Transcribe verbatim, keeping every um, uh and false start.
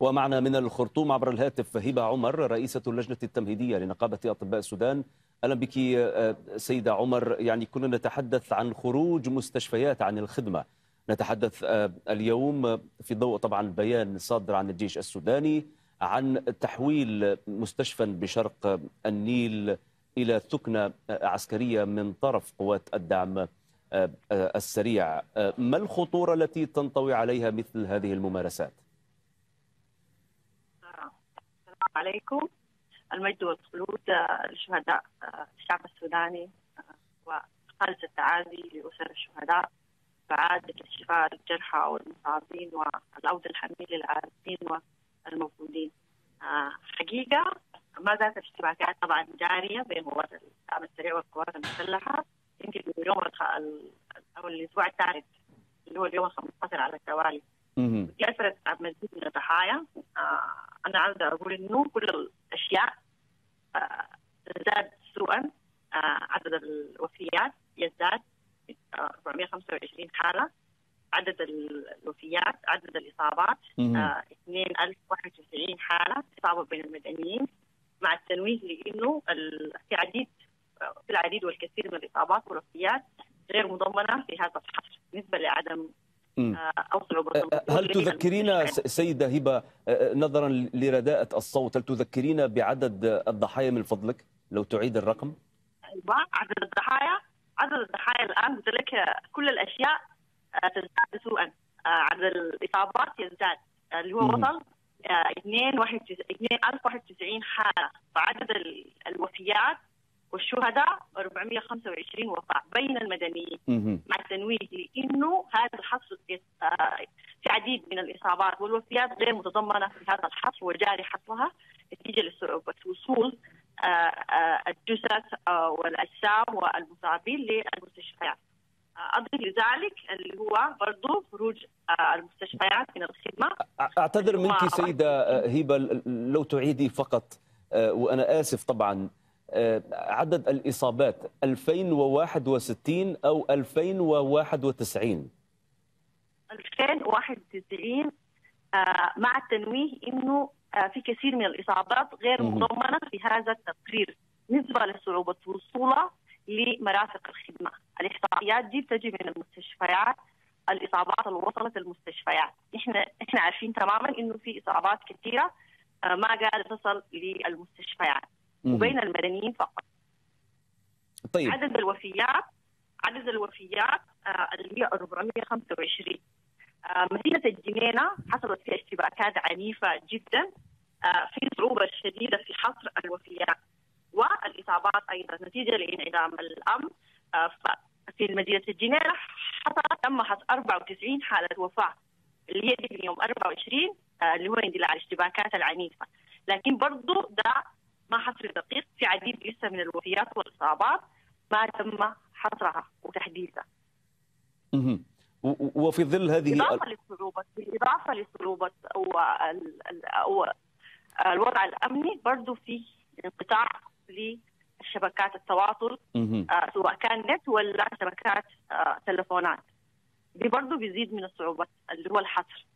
ومعنا من الخرطوم عبر الهاتف هبة عمر رئيسة اللجنة التمهيدية لنقابة أطباء السودان. أهلا بك سيدة عمر. يعني كنا نتحدث عن خروج مستشفيات عن الخدمة، نتحدث اليوم في ضوء طبعا بيان صادر عن الجيش السوداني عن تحويل مستشفى بشرق النيل إلى ثكنة عسكرية من طرف قوات الدعم السريع. ما الخطورة التي تنطوي عليها مثل هذه الممارسات؟ السلام عليكم. المجد والخلود لشهداء الشعب السوداني وخالص التعازي لأسر الشهداء وعادة الشفاء للجرحى والمصابين والعودة الحميد للعازلين والموجودين. حقيقة ما زالت الاشتباكات طبعا جارية بين قوات الدعم السريع والقوات المسلحة، يمكن من يوم أو الأسبوع الثالث اللي هو اليوم الخامس على التوالي. دي أثرت على مزيد من الضحايا. آه أنا عاوزة أقول إنه كل الأشياء آه تزداد سوءا. آه عدد الوفيات يزداد آه أربعمئة وخمسة وعشرين حالة، عدد الوفيات عدد الإصابات آه اثنين ألف وواحد وتسعين حالة إصابة بين المدنيين، مع التنويه لأنه في عديد في العديد والكثير من الإصابات والوفيات غير مضمنة في هذا الحصر بالنسبة لعدم هل تذكرين سيدة هبة نظرا لرداءة الصوت، هل تذكرين بعدد الضحايا من فضلك لو تعيد الرقم؟ عدد الضحايا عدد الضحايا الآن قلت لك كل الأشياء تزداد سوءا. عدد الإصابات يزداد اللي هو وصل اثنين ألف وواحد وتسعين حالة، وعدد الوفيات والشهداء أربعمئة وخمسة وعشرين وفاة بين المدنيين، مع التنويه لانه هذا الحصر في عديد من الاصابات والوفيات غير متضمنه في هذا الحصر وجاري حصرها نتيجه لصعوبه وصول الجثث والاجسام والمصابين للمستشفيات. اضف لذلك اللي هو برضه خروج المستشفيات من الخدمه. اعتذر منك سيده هبه لو تعيدي فقط، وانا اسف طبعا، عدد الإصابات ألفين وواحد وستين أو ألفين وواحد وتسعين؟ ألفين وواحد وتسعين، مع التنويه أنه في كثير من الإصابات غير مضمنة في هذا التقرير نسبة لصعوبة وصولها لمرافق الخدمة. الإحصائيات دي بتجي من المستشفيات، الإصابات اللي وصلت المستشفيات إحنا إحنا عارفين تماما أنه في إصابات كثيرة ما قاعدة تصل للمستشفيات وبين المدنيين فقط. طيب. عدد الوفيات عدد الوفيات آه اللي هي أربعمئة وخمسة وعشرين. آه مدينة الجنينة حصلت فيها اشتباكات عنيفة جدا، آه في صعوبة شديدة في حصر الوفيات والإصابات أيضا نتيجة لانعدام الأمن. آه في مدينة الجنينة حصلت تم حصر أربعة وتسعين حالة وفاة اللي هي في يوم أربعة وعشرين آه اللي هو اندلاع الاشتباكات العنيفة، لكن برضو ده ما حصر دقيق، في عديد لسه من الوفيات والإصابات ما تم حصرها وتحديثها. وفي ظل هذه إضافة للصعوبة بالإضافة لصعوبة أو, أو الوضع الأمني برضو في انقطاع لشبكات التواصل، آه سواء كان نت ولا شبكات آه تلفونات. دي برضو بيزيد من الصعوبة اللي هو الحصر.